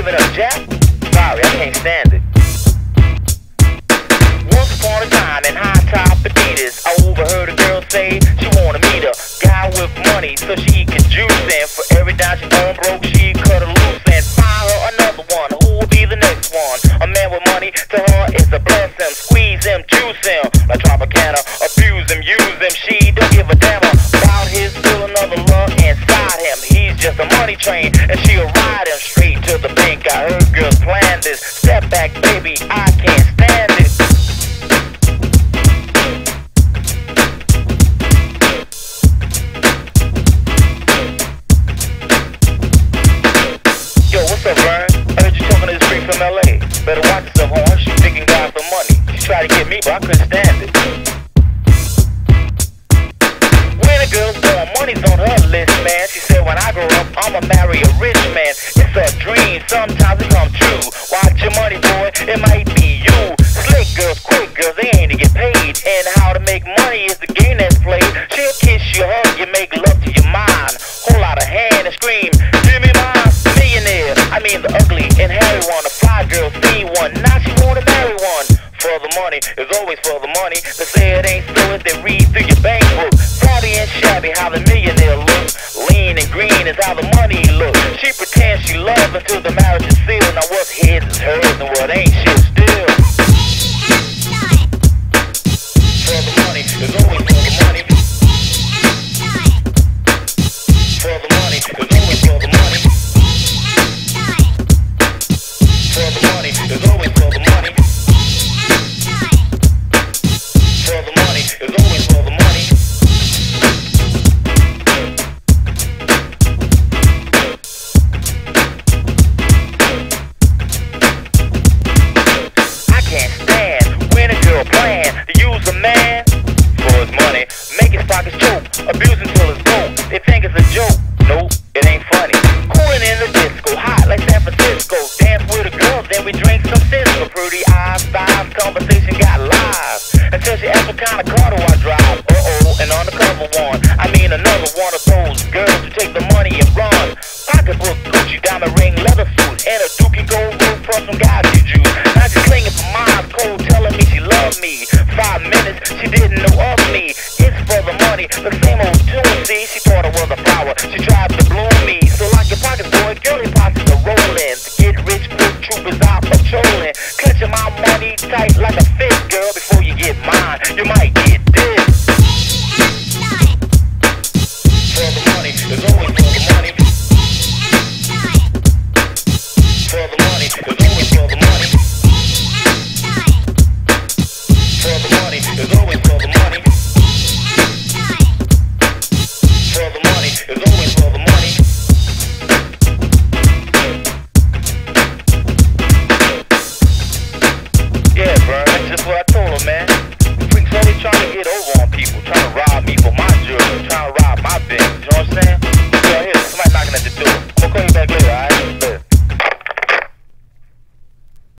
giving up Jack? Sorry, I can't stand it. Once upon a time in high top Adidas, I overheard a girl say she wanna meet a guy with money so she can juice in. For every dime she owned broke, she cut her loose and find her another one. Who will be the next one? A man with money to her is a blessing. Squeeze him, juice him, like Tropicana. Abuse him, use him, she don't give a damn about his still another love inside him. He's just a money train and she'll ride him straight to the bank. I heard girls plan this. Step back, baby, I can't stand it. Yo, what's up, Vern? I heard you talking to this freak from LA. Better watch yourself, horn. She's taking guys for money. She tried to get me, but I couldn't stand it. When a girl's born, money's on her list, man. She said when I grow up, I'ma marry a rich man. It's a dream, sometimes it come true. Watch your money, boy, it might be you. Slick girls, quick girls, they ain't to get paid. And how to make money is the game that's played. She'll kiss you, hug you, make love to your mind. Hold out a hand and scream, give me mine. Millionaire, I mean the ugly and hairy one. The fly girl see one, now she wanna marry one. For the money, it's always for the money. They say it ain't so if they read through your bank book. Savvy and shabby, how the millionaire looks. Lean and green is how the money looks. She pretends she loves until the